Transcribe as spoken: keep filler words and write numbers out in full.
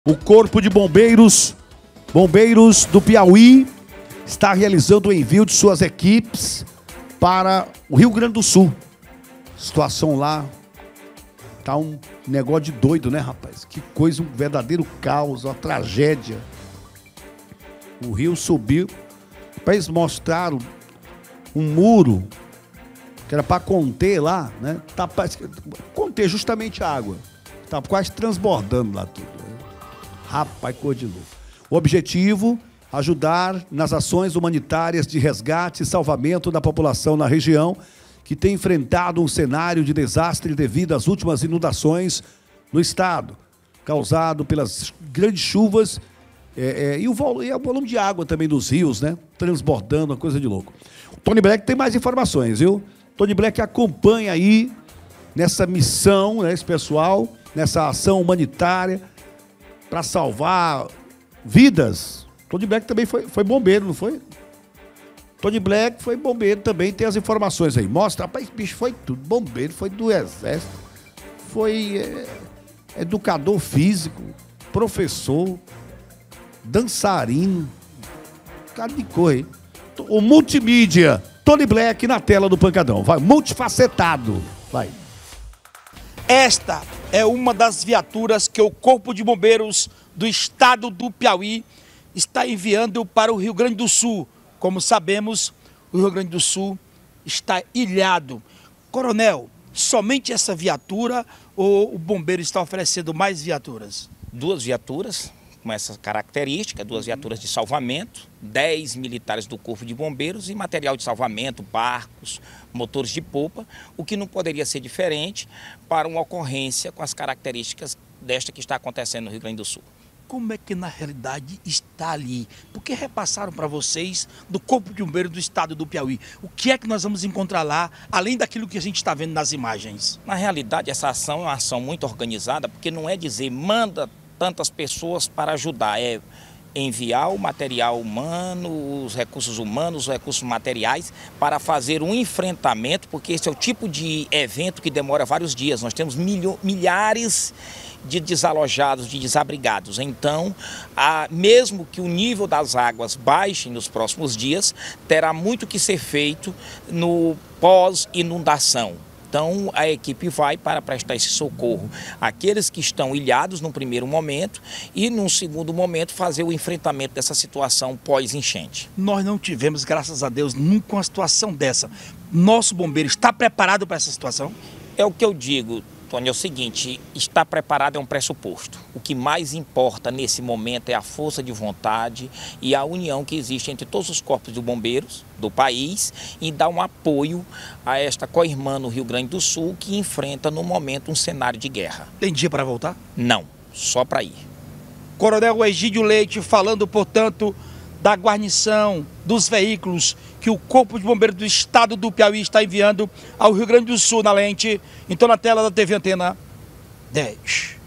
O Corpo de Bombeiros, Bombeiros do Piauí, está realizando o envio de suas equipes para o Rio Grande do Sul. A situação lá tá um negócio de doido, né, rapaz? Que coisa, um verdadeiro caos, uma tragédia. O rio subiu, eles mostraram um muro que era para conter lá, né? Tá, conter justamente a água. Tá quase transbordando lá tudo. Rapaz, cor de louco. O objetivo, ajudar nas ações humanitárias de resgate e salvamento da população na região que tem enfrentado um cenário de desastre devido às últimas inundações no estado, causado pelas grandes chuvas é, é, e, o vol e o volume de água também dos rios, né? Transbordando, uma coisa de louco. O Tony Black tem mais informações, viu? Tony Black acompanha aí nessa missão, né, esse pessoal, nessa ação humanitária para salvar vidas. Tony Black também foi, foi bombeiro, não foi? Tony Black foi bombeiro também, tem as informações aí. Mostra, rapaz, bicho, foi tudo. Bombeiro, foi do exército, foi é, educador físico, professor, dançarino, cara de cor, hein? O multimídia, Tony Black na tela do Pancadão. Vai, multifacetado, vai. Esta é uma das viaturas que o Corpo de Bombeiros do estado do Piauí está enviando para o Rio Grande do Sul. Como sabemos, o Rio Grande do Sul está ilhado. Coronel, somente essa viatura ou o bombeiro está oferecendo mais viaturas? Duas viaturas com essa característica, duas viaturas de salvamento, dez militares do Corpo de Bombeiros e material de salvamento, barcos, motores de polpa, o que não poderia ser diferente para uma ocorrência com as características desta que está acontecendo no Rio Grande do Sul. Como é que na realidade está ali? Porque repassaram para vocês do Corpo de Bombeiros do estado do Piauí. O que é que nós vamos encontrar lá, além daquilo que a gente está vendo nas imagens? Na realidade, essa ação é uma ação muito organizada, porque não é dizer manda tantas pessoas para ajudar, é enviar o material humano, os recursos humanos, os recursos materiais para fazer um enfrentamento, porque esse é o tipo de evento que demora vários dias. Nós temos milho, milhares de desalojados, de desabrigados. Então, a, mesmo que o nível das águas baixe nos próximos dias, terá muito que ser feito no pós-inundação. Então, a equipe vai para prestar esse socorro àqueles que estão ilhados no primeiro momento e, num segundo momento, fazer o enfrentamento dessa situação pós-enchente. Nós não tivemos, graças a Deus, nunca uma situação dessa. Nosso bombeiro está preparado para essa situação? É o que eu digo, Tony, é o seguinte, estar preparado é um pressuposto. O que mais importa nesse momento é a força de vontade e a união que existe entre todos os corpos de bombeiros do país e dar um apoio a esta co-irmã no Rio Grande do Sul que enfrenta no momento um cenário de guerra. Tem dia para voltar? Não, só para ir. Coronel Egídio Leite falando, portanto, da guarnição dos veículos que o Corpo de Bombeiros do estado do Piauí está enviando ao Rio Grande do Sul, na lente. Então, na tela da T V Antena dez.